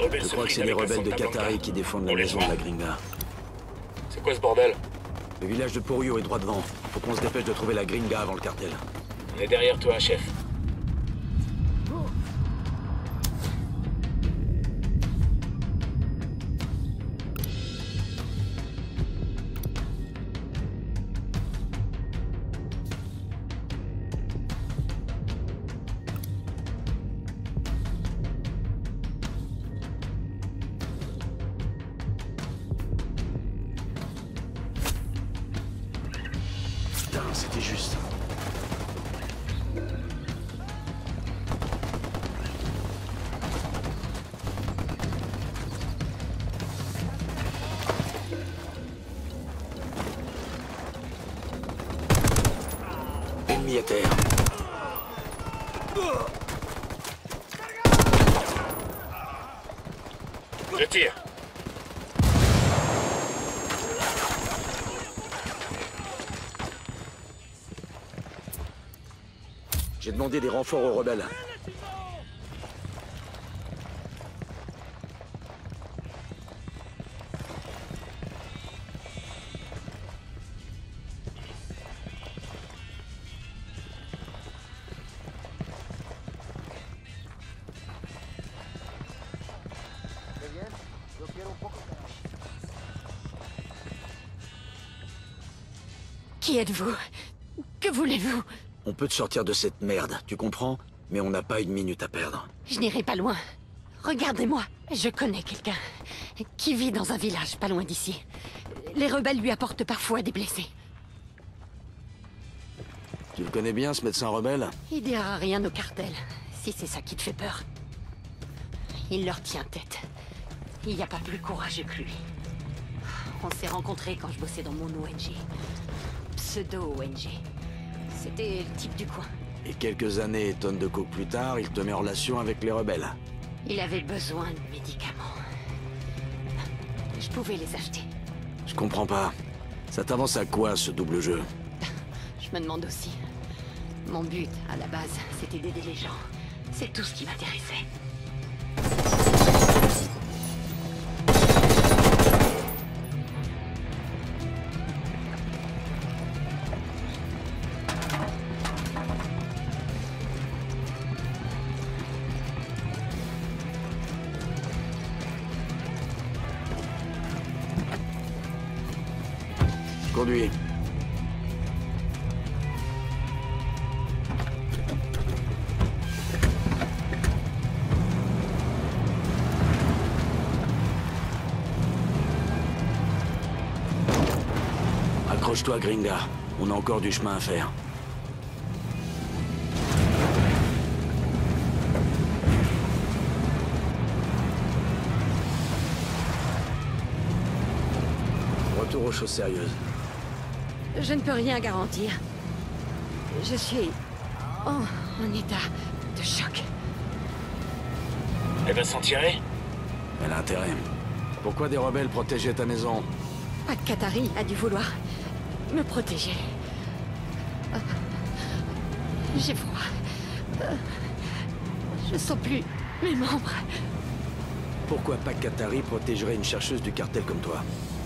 rebelles Je se crois que fritent c'est les avec la rebelles de Santa Blanca. Qatari qui défendent la On les maison de voit. la Gringa. C'est quoi ce bordel? Le village de Porio est droit devant. Faut qu'on se dépêche de trouver la Gringa avant le cartel. On est derrière toi, chef. Putain, c'était juste. Ennemi à terre. Je tire. J'ai demandé des renforts aux rebelles. Qui êtes-vous? Que voulez-vous? On peut te sortir de cette merde, tu comprends? Mais on n'a pas une minute à perdre. Je n'irai pas loin. Regardez-moi. Je connais quelqu'un qui vit dans un village pas loin d'ici. Les rebelles lui apportent parfois des blessés. Tu le connais bien, ce médecin rebelle? Il dira rien au cartel, si c'est ça qui te fait peur. Il leur tient tête. Il n'y a pas plus courageux que lui. On s'est rencontrés quand je bossais dans mon ONG. Pseudo-ONG. C'était le type du coin. Et quelques années et tonnes de coke plus tard, il te met en relation avec les rebelles. Il avait besoin de médicaments. Je pouvais les acheter. Je comprends pas. Ça t'avance à quoi, ce double jeu? Je me demande aussi. Mon but, à la base, c'était d'aider les gens. C'est tout ce qui m'intéressait. Conduis. Accroche-toi, Gringa. On a encore du chemin à faire. Retour aux choses sérieuses. Je ne peux rien garantir. Je suis en état de choc. Elle va s'en tirer? Elle a intérêt. Pourquoi des rebelles protégeaient ta maison? Pat Qatari a dû vouloir me protéger. J'ai froid. Je sens plus mes membres. Pourquoi Pac Qatari protégerait une chercheuse du cartel comme toi?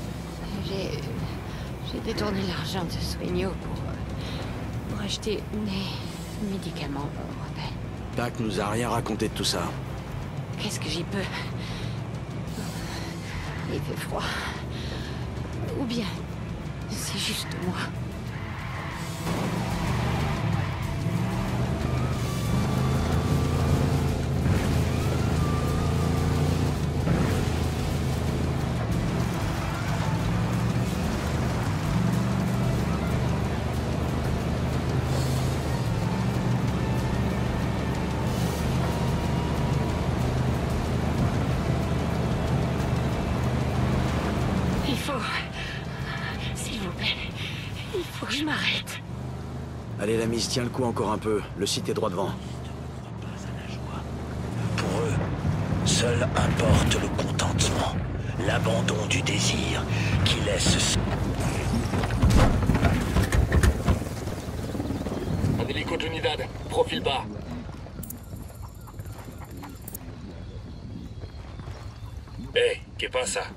J'ai détourné l'argent de Sueño pour acheter des médicaments aux rebelles. Pac nous a rien raconté de tout ça. Qu'est-ce que j'y peux? Il fait froid. Ou bien, c'est juste moi. S'il vous plaît, il faut que je m'arrête. Allez, l'ami, tiens le coup encore un peu. Le site est droit devant. Pour eux, seul importe le contentement, l'abandon du désir qui laisse... Un hélico de l'unidad, profil bas. Hé, qu'est pas ça?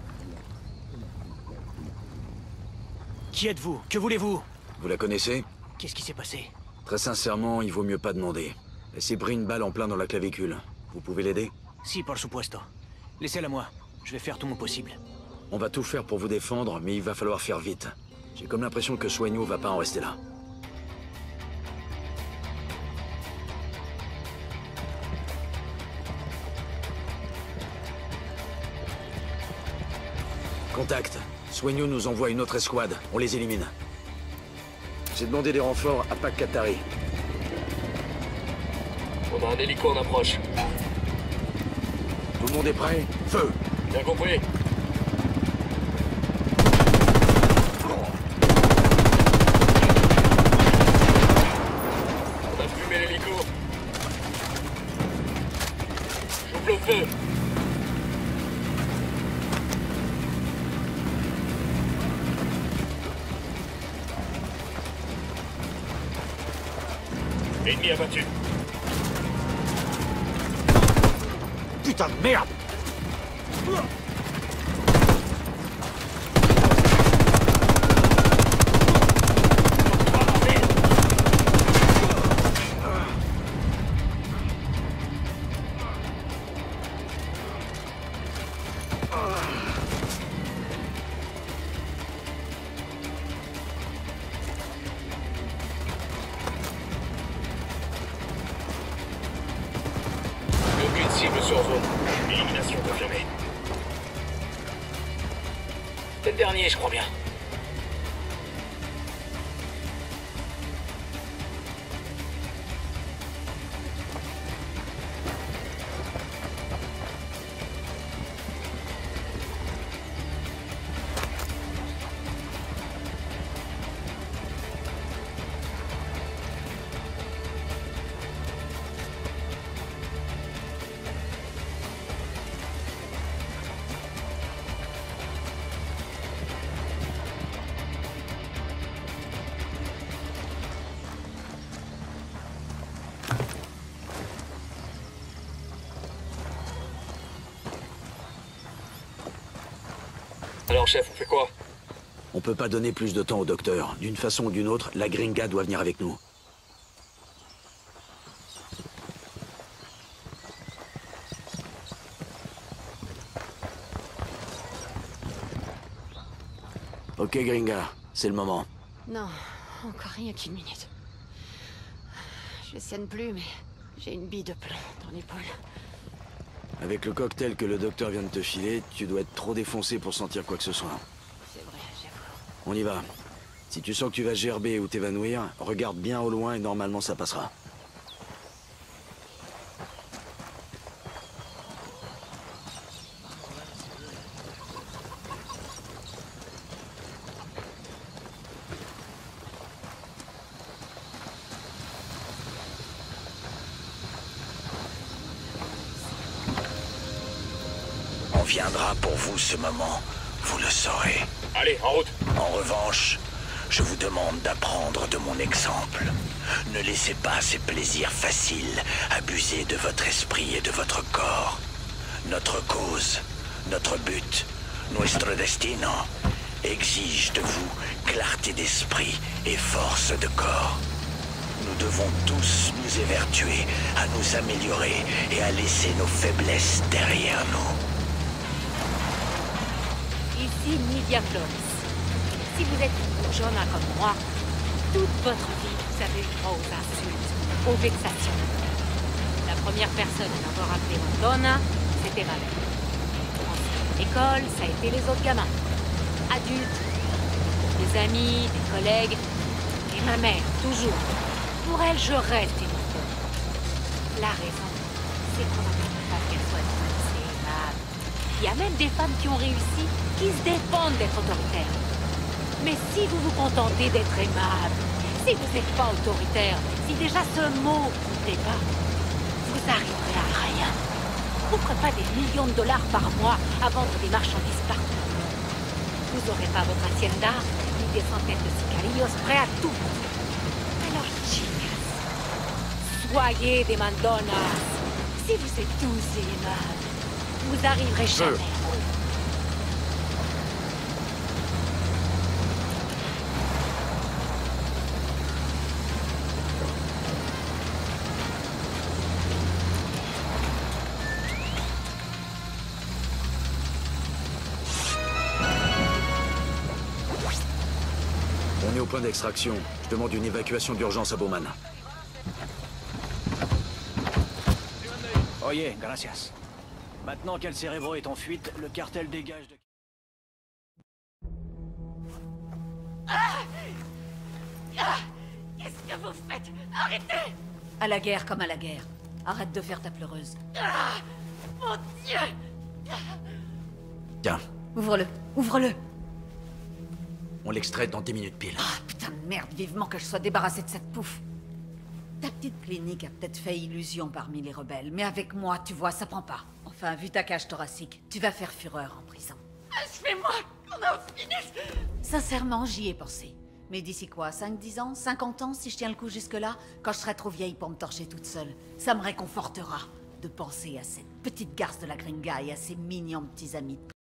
Qui êtes-vous? Que voulez-vous? Vous la connaissez? Qu'est-ce qui s'est passé? Très sincèrement, il vaut mieux pas demander. Elle s'est pris une balle en plein dans la clavicule. Vous pouvez l'aider? Si, por supuesto. Laissez-la moi. Je vais faire tout mon possible. On va tout faire pour vous défendre, mais il va falloir faire vite. J'ai comme l'impression que Sueño va pas en rester là. Contact. Sueño nous envoie une autre escouade. On les élimine. J'ai demandé des renforts à Pac Katari. On a un hélico en approche. Tout le monde est prêt? Feu! Bien compris. On a fumé l'hélico. J'ouvre le feu. Ennemi abattu. Putain de merde! Aucune cible sur zone. Élimination confirmée. C'est le dernier, je crois bien. Alors, chef, on fait quoi? On peut pas donner plus de temps au docteur. D'une façon ou d'une autre, la gringa doit venir avec nous. Ok, gringa, c'est le moment. Non, encore rien qu'une minute. Je saigne plus, mais j'ai une bille de plomb dans l'épaule. Avec le cocktail que le docteur vient de te filer, tu dois être trop défoncé pour sentir quoi que ce soit. C'est vrai, j'avoue. On y va. Si tu sens que tu vas gerber ou t'évanouir, regarde bien au loin et normalement ça passera. On viendra pour vous ce moment, vous le saurez. Allez, en route. En revanche, je vous demande d'apprendre de mon exemple. Ne laissez pas ces plaisirs faciles abuser de votre esprit et de votre corps. Notre cause, notre but, nuestro destino, exige de vous clarté d'esprit et force de corps. Nous devons tous nous évertuer à nous améliorer et à laisser nos faiblesses derrière nous. Ici Nidia Flores. Si vous êtes une bourgeonne comme moi, toute votre vie, vous avez eu droit aux insultes, aux vexations. La première personne à m'avoir appelé Madonna, c'était ma mère. Ensuite, l'école, ça a été les autres gamins. Adultes, des amis, des collègues. Et ma mère, toujours. Pour elle, je reste une bonne. La raison, c'est qu'on n'attend pas qu'elle soit douce et aimable. Il y a même des femmes qui ont réussi, qui se défendent d'être autoritaires. Mais si vous vous contentez d'être aimable, si vous n'êtes pas autoritaire, si déjà ce mot vous plaît pas, vous arriverez à rien. Vous ne ferez pas des millions de dollars par mois à vendre des marchandises partout. Vous n'aurez pas votre hacienda, ni des centaines de sicarios prêts à tout. Alors, chicas, soyez des mandonas. Si vous êtes tous aimables, vous arriverez jamais. point d'extraction. Je demande une évacuation d'urgence à Bowman. Oye, gracias. Maintenant qu'El Cerebro est en fuite, le cartel dégage de... Qu'est-ce que vous faites? Arrêtez! À la guerre comme à la guerre. Arrête de faire ta pleureuse. Mon Dieu! Tiens, Ouvre-le, ouvre-le. on l'extrait dans 10 minutes pile. Ah, putain de merde, vivement que je sois débarrassé de cette pouffe. Ta petite clinique a peut-être fait illusion parmi les rebelles, mais avec moi, tu vois, ça prend pas. Enfin, vu ta cage thoracique, tu vas faire fureur en prison. Achevez-moi! On en finisse! Sincèrement, j'y ai pensé. Mais d'ici quoi, 5-10 ans, 50 ans, si je tiens le coup jusque-là, quand je serai trop vieille pour me torcher toute seule, ça me réconfortera de penser à cette petite garce de la gringa et à ses mignons petits amis.